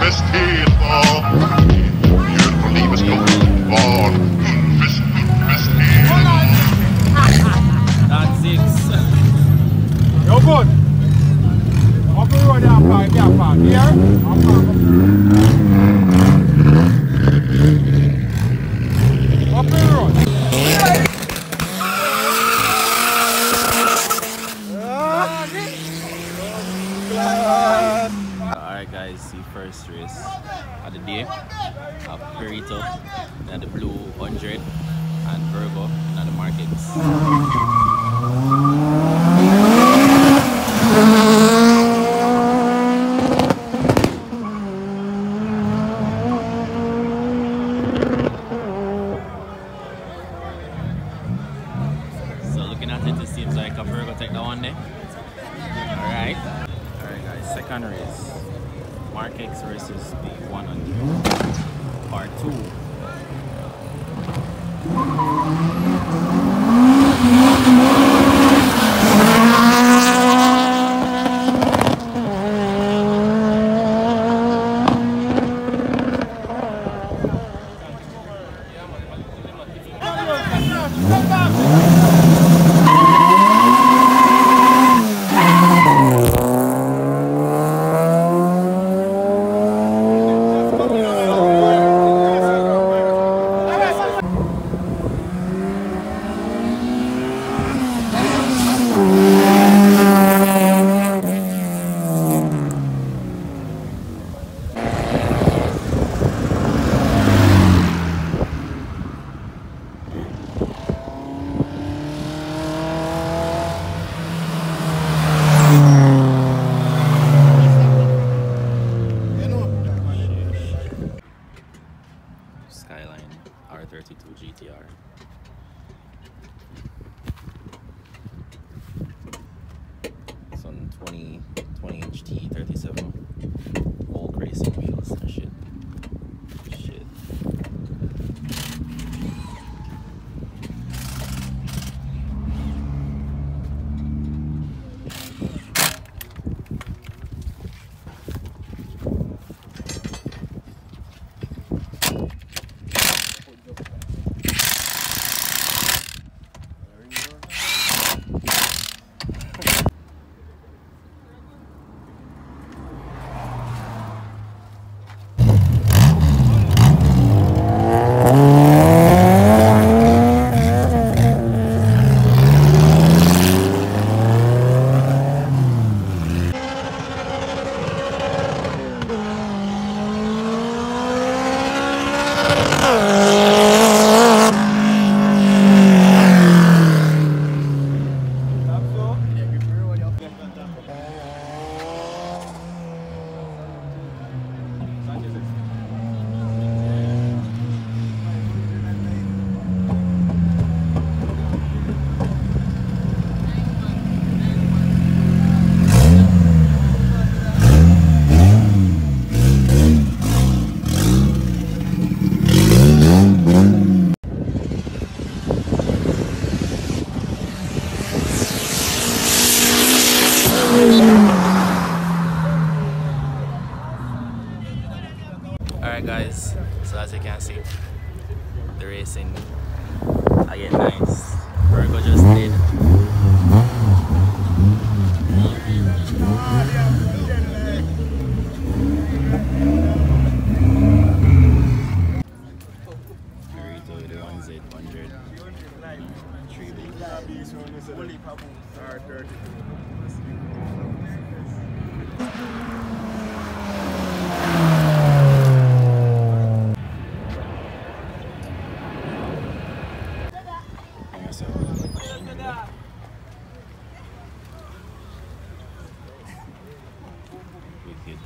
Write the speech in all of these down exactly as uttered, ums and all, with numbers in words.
That's six. You're good. Up the road, I'm park, I'm park. Here, I'm park. Up the road. Alright guys, see first race of the day of Perito and the Blue one hundred and Virgo and the markets. So looking at it, it seems like a Virgo take that one there. Alright. Alright guys, second race. Mark X versus the one hundred. Part two. Skyline R thirty-two G T R. It's on twenty inch T thirty-seven. Old racing wheels and shit. Shit. Alright guys, so as you can see, the racing again nice. Virgo just did. Perito with the one Z one hundred. Three Wicked.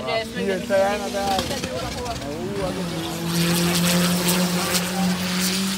Pitää tehdä näitä.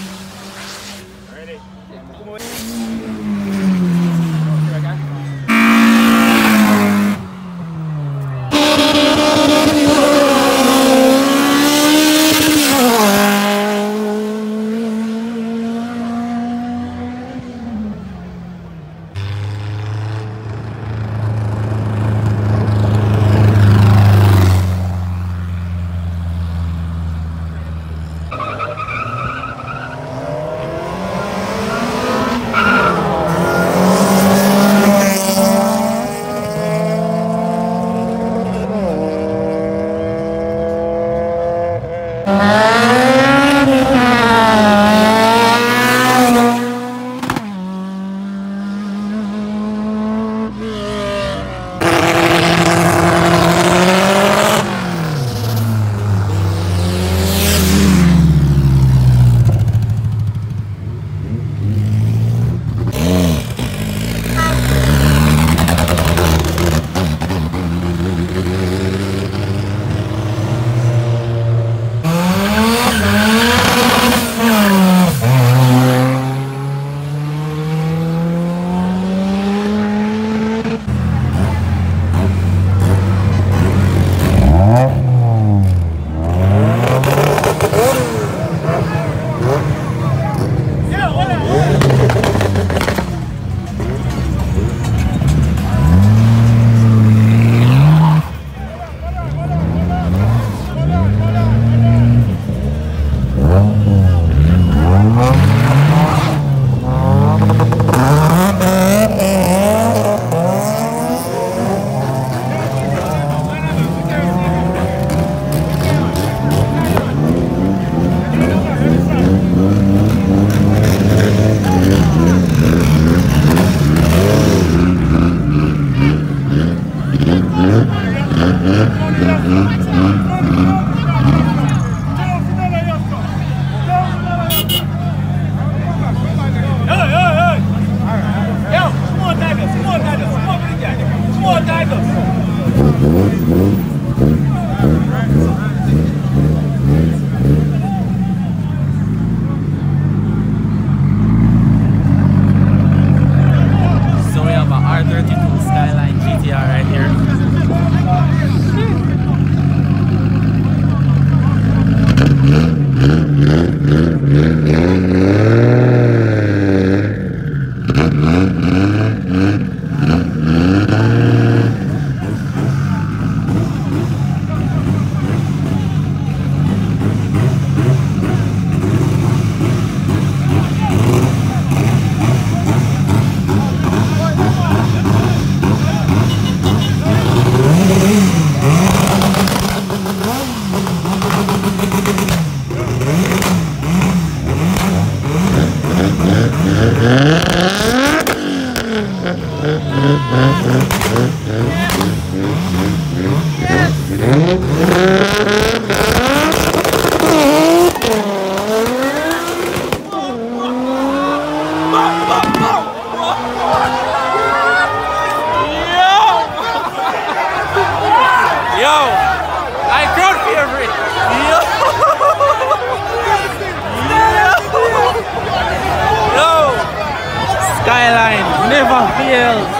Skyline never fails.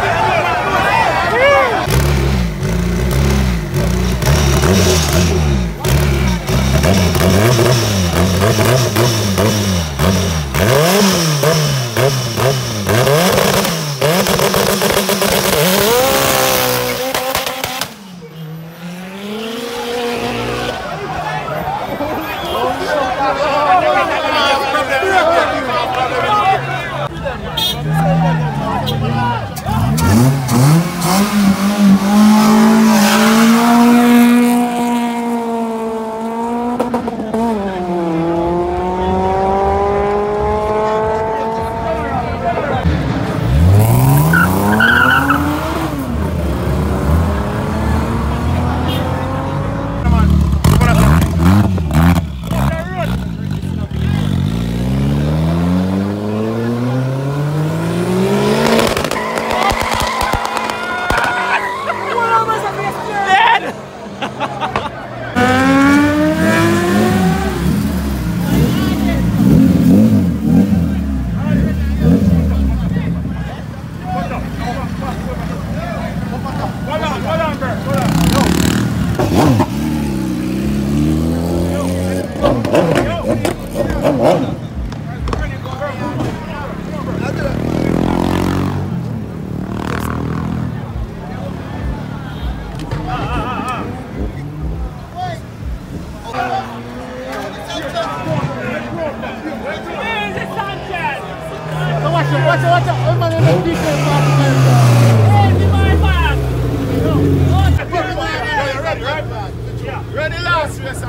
Watch out, watch out. Everybody in the defense. Ready, right? Yeah. Ready last race.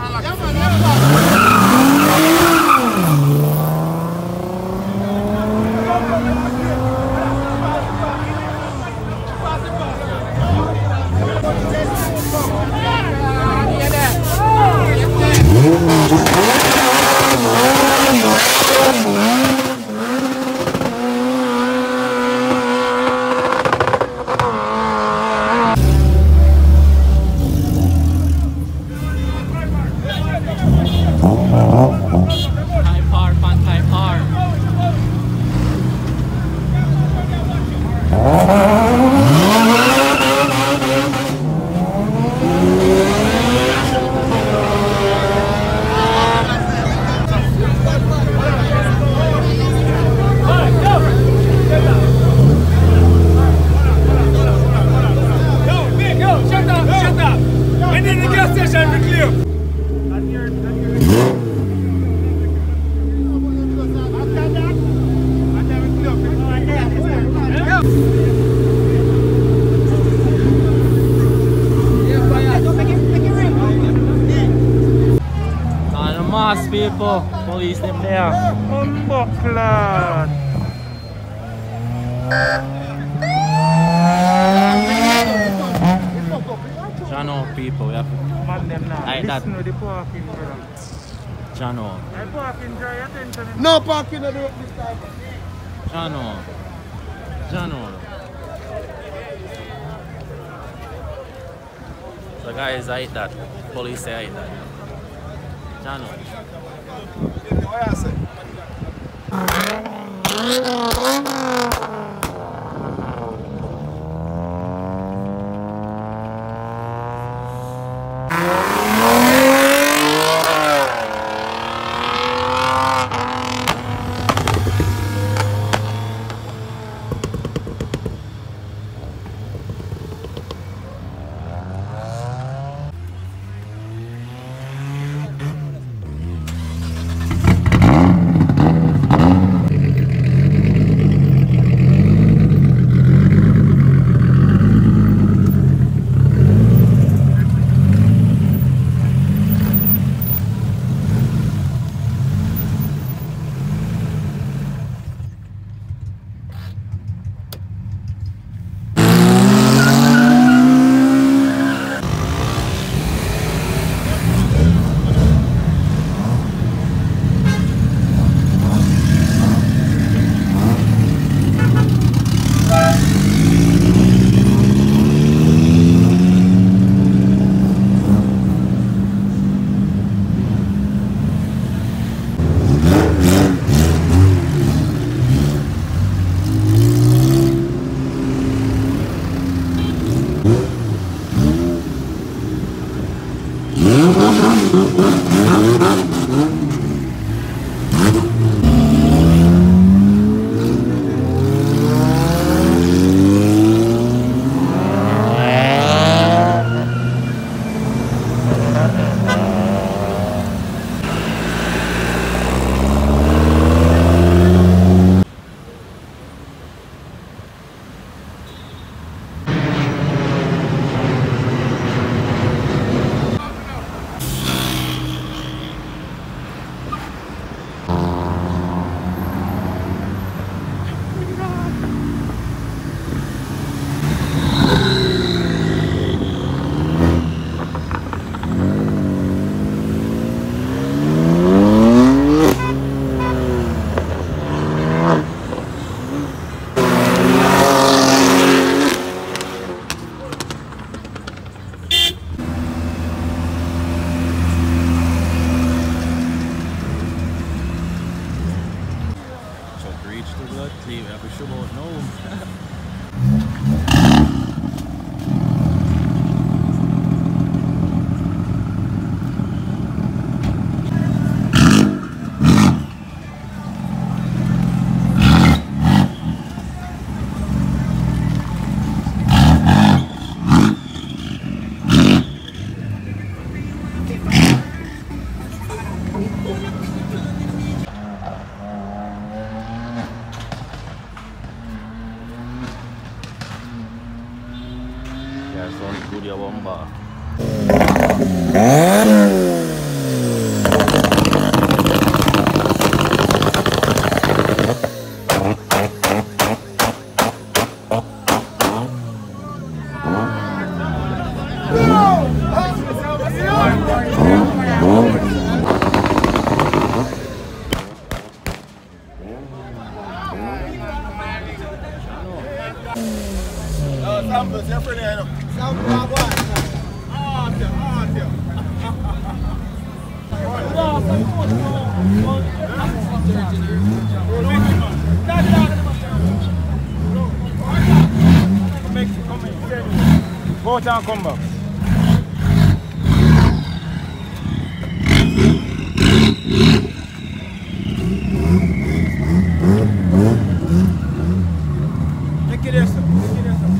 People, police them there. Unbuckler. Jano people, we have to Man them now. like that. Listen to the parking, brother. Jano. I parking, dry attention. No parking at the road this time. Jano. Jano. So guys, I hate that. Police say I hate that. Jano. What I say? the blood cleave. I have to show out now. Yeah, sounds good, your one bar. Samples, your friend here, Samples, what? Ah, dear, ah, dear. Go out and come back. Take it there, sir. Take it there, sir.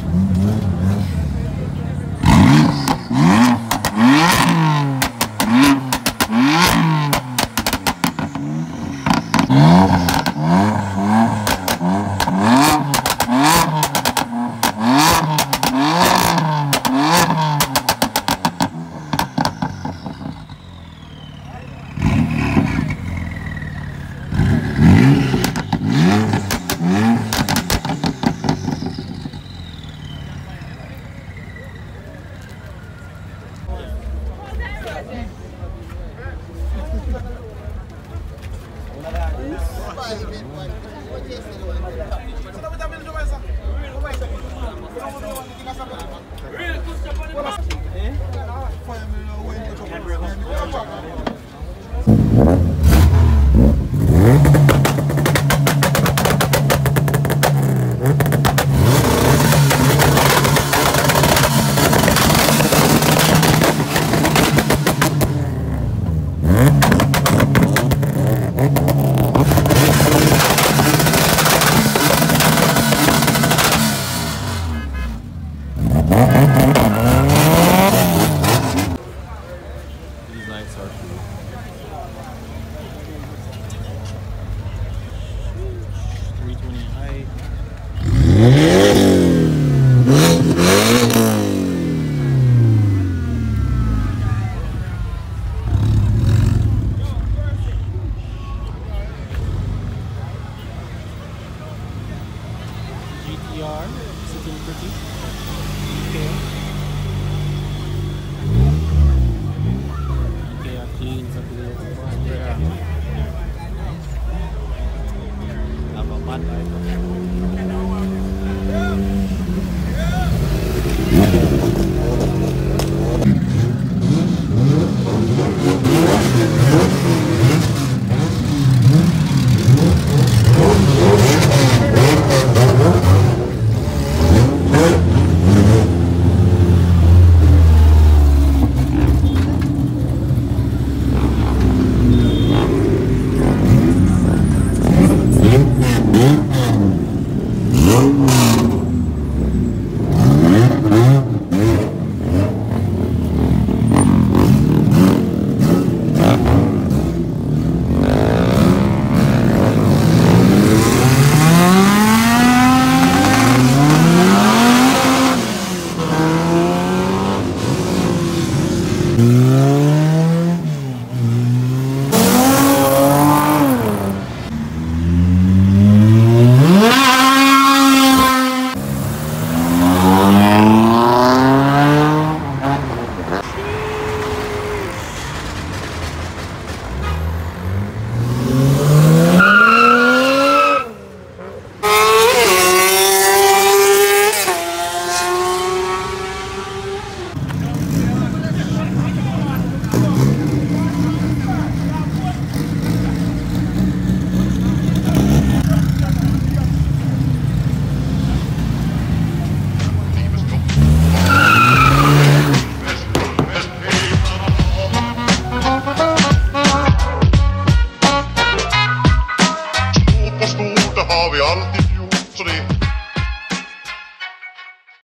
These lights are cool. three twenty high. G T R sitting pretty. Okay.